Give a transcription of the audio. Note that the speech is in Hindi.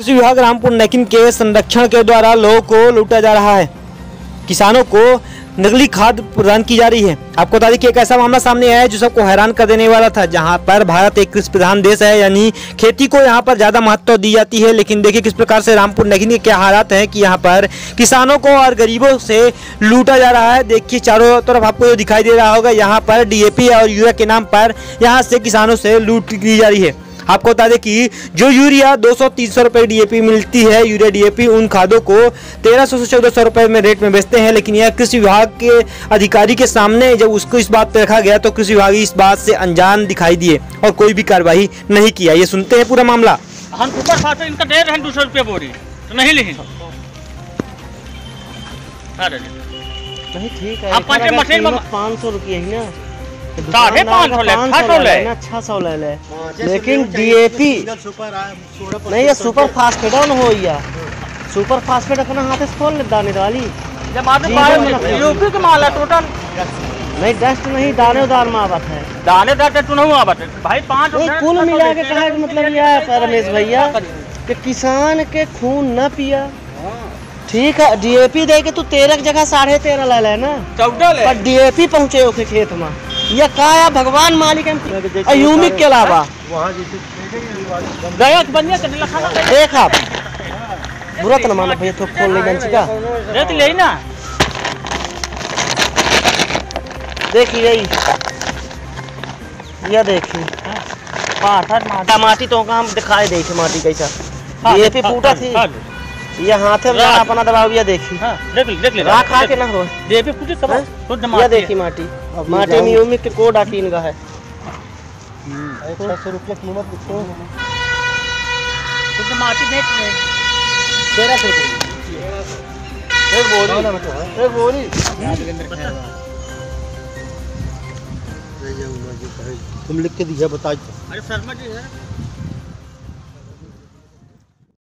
कृषि विभाग रामपुर नैकिन के संरक्षण के द्वारा लोगों को लूटा जा रहा है। किसानों को नकली खाद प्रदान की जा रही है। आपको बता दें कि एक ऐसा मामला सामने आया है जो सबको हैरान कर देने वाला था, जहां पर भारत एक कृषि प्रधान देश है, यानी खेती को यहां पर ज्यादा महत्व दी जाती है। लेकिन देखिए किस प्रकार से रामपुर नैकिन के क्या हालात हैं कि यहां पर किसानों को और गरीबों से लूटा जा रहा है। देखिए चारों तरफ आपको जो दिखाई दे रहा होगा, यहाँ पर DAP और यूरिया के नाम पर यहाँ से किसानों से लूट की जा रही है। आपको बता दें कि जो यूरिया 200-300 रुपये DAP मिलती है, यूरिया DAP, उन खादों को 1300 से 1400 रुपये में रेट में बेचते हैं। लेकिन यह कृषि विभाग के अधिकारी के सामने जब उसको इस बात पर रखा गया तो कृषि विभाग इस बात से अनजान दिखाई दिए और कोई भी कार्रवाई नहीं किया। ये सुनते हैं पूरा मामला। हम सुपर फास्ट इनका दे रहे हैं 200 रुपये बोरी, तो नहीं लेंगे। नहीं ठीक है, आप 500 रुपये ही ना, 500 ले 600 ले ले। लेकिन DAP नहीं, ये सुपर फास्फेट हो या सुपर फास्फेट अपना हाथ से खोल ले दाने वाली। जब आपने यूपी का माल है टोटल नहीं, डस्ट नहीं, दानेदार मावत है, दानेदार तो नहीं हुआ भाई। 5 कुल मिला के कहा मतलब यह है रमेश भैया कि किसान के खून न पिया। ठीक है, DAP दे के तू 13 की जगह 13.5 ले ले ना, 14 पर DAP पहुँचे ओके खेत में। यह का भगवान मालिक यूमिक के अलावा देख आप बुरा तो न मानो भैया, तो खोल ले ना। देखिए यह देखिए माटी तो हम दिखाई दे माटी कैसा DAP फूटा थी। ये हाथे में अपना दबाव, ये देखी देख ले राख खा के ना हो DAP फूटे सब ये देखी माटी में यूमिक के कोड 3 का है। 100 रुपये कीमत लिखो, तो माटी नहीं 1300 रुपये एक बोरी। तुम लिख के दिया बताइए। अरे शर्मा जी है।